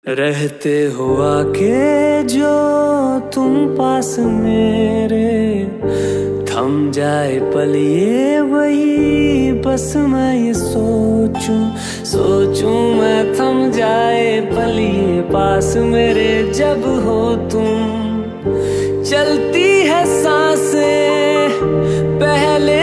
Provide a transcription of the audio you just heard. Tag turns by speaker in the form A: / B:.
A: रहते हुआ के जो तुम पास मेरे, थम जाए पल ये वही बस मैं ये सोचूं सोचूं मैं, थम जाए पल ये पास मेरे जब हो तुम। चलती है सांसें पहले